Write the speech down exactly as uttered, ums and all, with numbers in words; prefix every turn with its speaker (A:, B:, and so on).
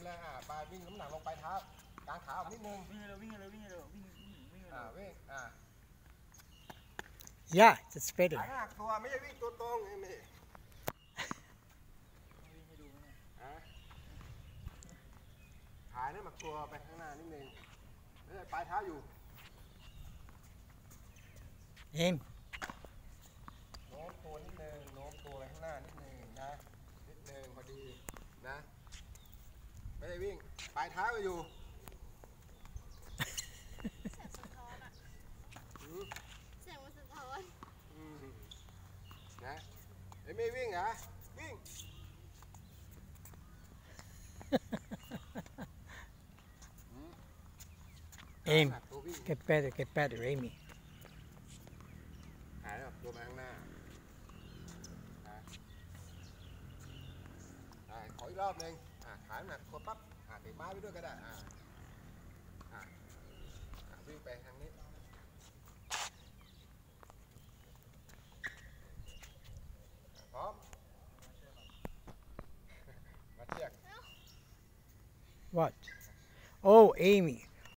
A: เลยอ่าไปวิ่งน้ำหนักลงไปเท้ากางขาออกนิดนึงวิ่งเลยวิ่งเลยวิ่งเลยวิ่งวิ่งวิ่งอ่าวิ่งอ่า
B: Yeah, it's better.
A: ขาหนักตัวไม่ใช่วิ่งตัวตรงเอมี่ขาเนี่ยมันตัวไปข้างหน้านิดนึงไม่ใช่ปลายเท้าอยู่
B: Aim.
A: โน้มตัวนิดนึงโน้มตัวไปข้างหน้านิดนึงนะนิดนึงพอดีนะไม่ได้วิ่งปลายเท้าก็อยู่
C: เสียงสะท้อนอ่ะเสียงมันสะท้อน
A: นะเอ้ไม่วิ่งเหรอวิ่ง
B: Aim. Get better, get better, Amy.
A: หายแบบตัวมาข้างหน้าขออีกรอบหนึ่งขาหนักตัวปั๊บเตะไม้ไปด้วยก็ได้วิ่งไปทางนี้พร้อมมาเชือก
B: What? Oh, Amy.